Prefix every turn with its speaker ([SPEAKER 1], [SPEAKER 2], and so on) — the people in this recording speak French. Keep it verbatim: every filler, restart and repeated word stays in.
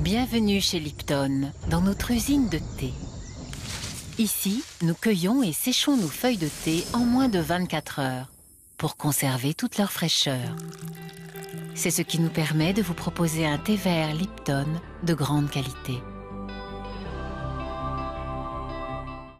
[SPEAKER 1] Bienvenue chez Lipton, dans notre usine de thé. Ici, nous cueillons et séchons nos feuilles de thé en moins de vingt-quatre heures pour conserver toute leur fraîcheur. C'est ce qui nous permet de vous proposer un thé vert Lipton de grande qualité.